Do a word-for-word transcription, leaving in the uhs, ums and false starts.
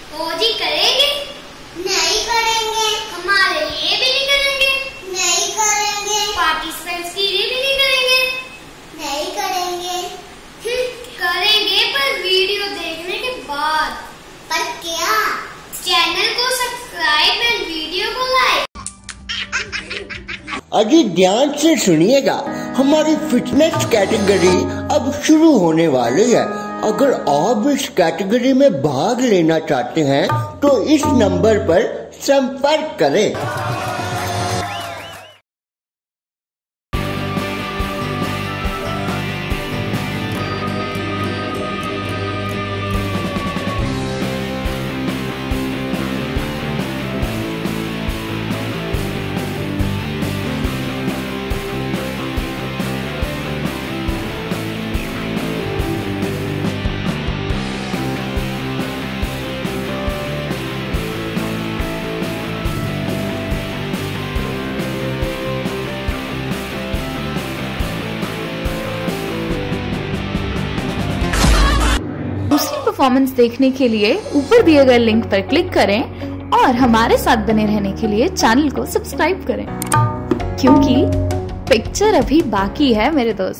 ओ जी करेंगे? नहीं करेंगे। हमारे लिए भी नहीं करेंगे? नहीं करेंगे। पार्टिसिपेंट्स के लिए भी नहीं करेंगे? नहीं करेंगे। हम्म, करेंगे पर वीडियो देखने के बाद। पर क्या? चैनल को सब्सक्राइब एंड वीडियो को लाइक। अजी ध्यान से सुनिएगा, हमारी फिटनेस कैटेगरी अब शुरू होने वाली है। अगर आप इस कैटेगरी में भाग लेना चाहते हैं तो इस नंबर पर संपर्क करें। दूसरी परफॉर्मेंस देखने के लिए ऊपर दिए गए लिंक पर क्लिक करें और हमारे साथ बने रहने के लिए चैनल को सब्सक्राइब करें, क्योंकि पिक्चर अभी बाकी है मेरे दोस्त।